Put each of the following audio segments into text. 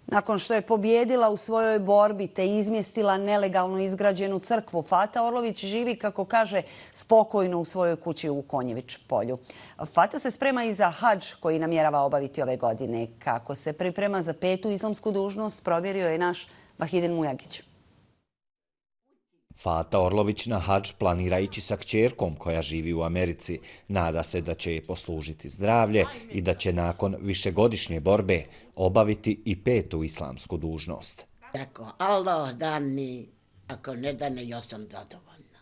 Nakon što je pobjedila u svojoj borbi te izmjestila nelegalno izgrađenu crkvu, Fata Orlović živi, kako kaže, spokojno u svojoj kući u Konjević polju. Fata se sprema i za hadž koji namjerava obaviti ove godine. Kako se priprema za 5. islamsku dužnost, provjerio je naš Vahidin Mujagić. Fata Orlović na hadž planira ići sa kćerkom koja živi u Americi. Nada se da će je poslužiti zdravlje i da će nakon višegodišnje borbe obaviti i 5. islamsku dužnost. Ako Allah dani, ako ne dani, ja sam zadovoljna.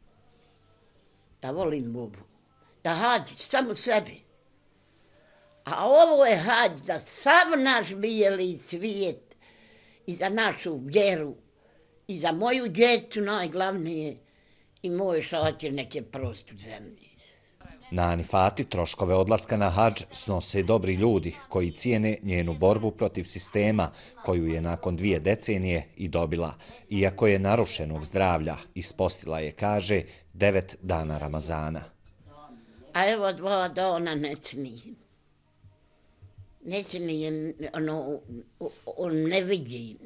Da volim Bogu. Da hadž samo sebi. A ovo je hadž za sav naš bijeli svijet i za našu vjeru. I za moju djecu najglavnije i moje šatir neke prostu zemlji. Nani Fati troškove odlaska na hadž snose dobri ljudi koji cijene njenu borbu protiv sistema koju je nakon 2 decenije i dobila. Iako je narušenog zdravlja, ispostila je, kaže, 9 dana Ramazana. A evo 2 dana ne smijem. Ne smijem, ne vidim.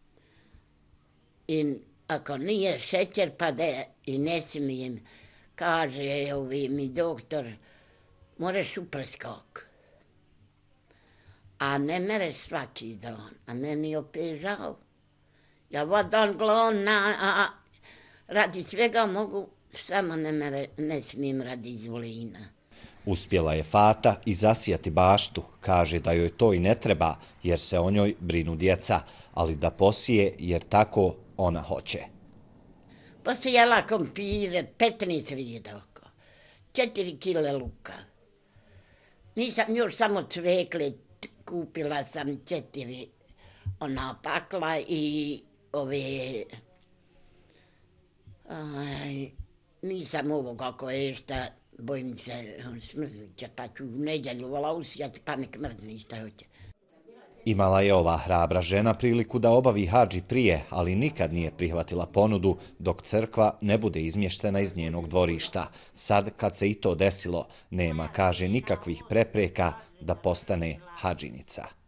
I ako nije šećer pade i ne smijem, kaže mi doktor, moraš uprskak. A ne mereš svaki dan, a meni opet žao. Ja vadan glavna, a radi svega mogu, samo ne smijem radi izvolina. Uspjela je Fata i zasijati baštu. Kaže da joj to i ne treba jer se o njoj brinu djeca, ali da posije jer tako ona hoće. Posijala kompire, 15 rijedaka, 4 kile luka. Nisam još samo cvekle, kupila sam 4 pakla i ove... nisam ovoga koje šta, bojim se smrznit će, pa ću u nedjelju vola usijati, pa nek mrzni šta hoće. Imala je ova hrabra žena priliku da obavi hadž i prije, ali nikad nije prihvatila ponudu dok crkva ne bude izmještena iz njenog dvorišta. Sad, kad se i to desilo, nema, kaže, nikakvih prepreka da postane hadžinica.